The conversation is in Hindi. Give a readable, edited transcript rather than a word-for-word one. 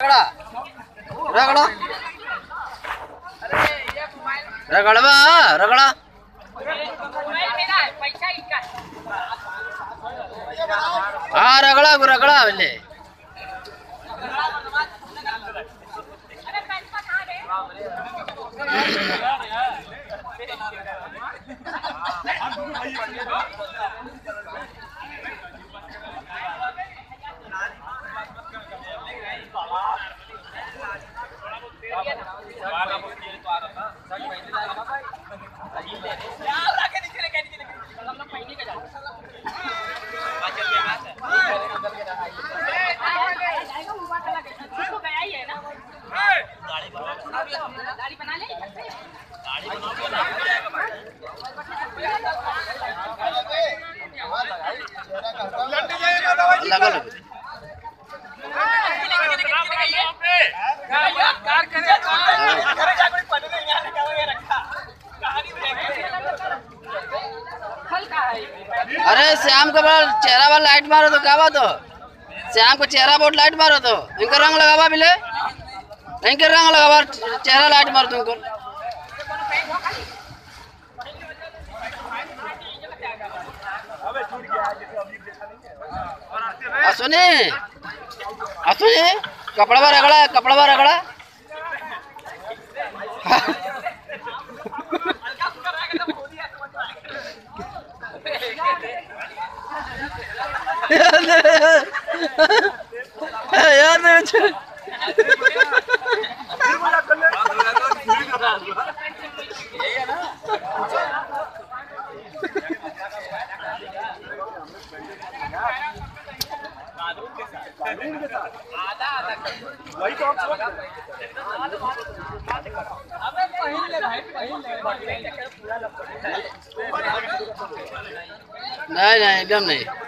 रगड़ा रगड़वा रगड़ा हाँ रगड़ा रगड़ा बोले अरे श्याम को चेहरा वाला लाइट मारो तो क्या बात हो श्याम को चेहरा बहुत लाइट मारो तो इनका रंग लगावा बिले इनके रंग लगावा चेहरा लाइट मारो तुमको असुनी असुनी कपड़ा रगड़ा यार नहीं एकदम नहीं